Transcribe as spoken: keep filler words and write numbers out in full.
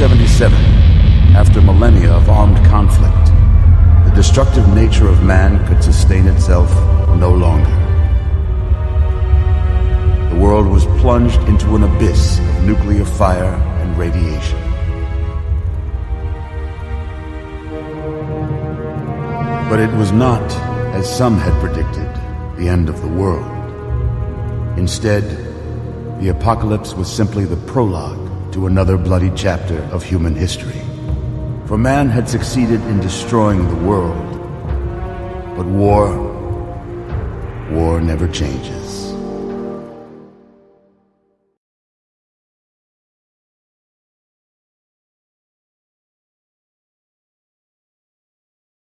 seventy-seven, after millennia of armed conflict, the destructive nature of man could sustain itself no longer. The world was plunged into an abyss of nuclear fire and radiation. But it was not, as some had predicted, the end of the world. Instead, the apocalypse was simply the prologue to another bloody chapter of human history. For man had succeeded in destroying the world. But war, war never changes.